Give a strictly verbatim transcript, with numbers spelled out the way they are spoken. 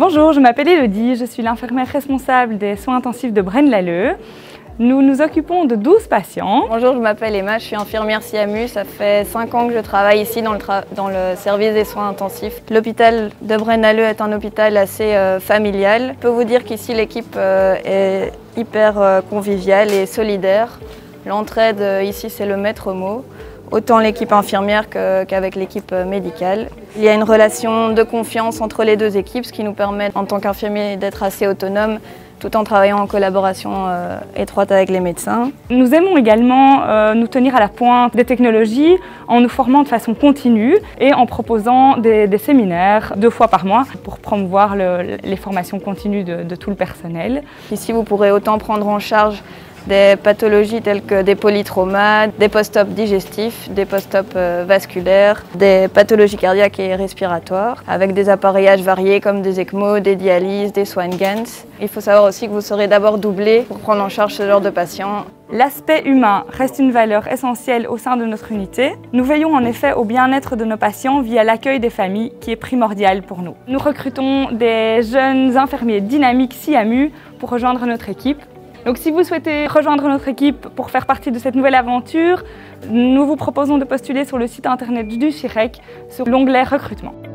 Bonjour, je m'appelle Elodie, je suis l'infirmière responsable des soins intensifs de Braine-l'Alleud. Nous nous occupons de douze patients. Bonjour, je m'appelle Emma, je suis infirmière S I A M U. Ça fait cinq ans que je travaille ici dans le, dans le service des soins intensifs. L'hôpital de Braine-l'Alleud est un hôpital assez euh, familial. Je peux vous dire qu'ici l'équipe euh, est hyper euh, conviviale et solidaire. L'entraide euh, ici c'est le maître mot, autant l'équipe infirmière qu'avec l'équipe médicale. Il y a une relation de confiance entre les deux équipes, ce qui nous permet en tant qu'infirmier d'être assez autonome tout en travaillant en collaboration euh, étroite avec les médecins. Nous aimons également euh, nous tenir à la pointe des technologies en nous formant de façon continue et en proposant des, des séminaires deux fois par mois pour promouvoir le, les formations continues de, de tout le personnel. Ici, vous pourrez autant prendre en charge des pathologies telles que des polytraumas, des post-op digestifs, des post-op euh, vasculaires, des pathologies cardiaques et respiratoires, avec des appareillages variés comme des ECMO, des dialyses, des Swan-Ganz. Il faut savoir aussi que vous serez d'abord doublé pour prendre en charge ce genre de patients. L'aspect humain reste une valeur essentielle au sein de notre unité. Nous veillons en effet au bien-être de nos patients via l'accueil des familles qui est primordial pour nous. Nous recrutons des jeunes infirmiers dynamiques S I A M U pour rejoindre notre équipe. Donc si vous souhaitez rejoindre notre équipe pour faire partie de cette nouvelle aventure, nous vous proposons de postuler sur le site internet du C H I R E C sur l'onglet recrutement.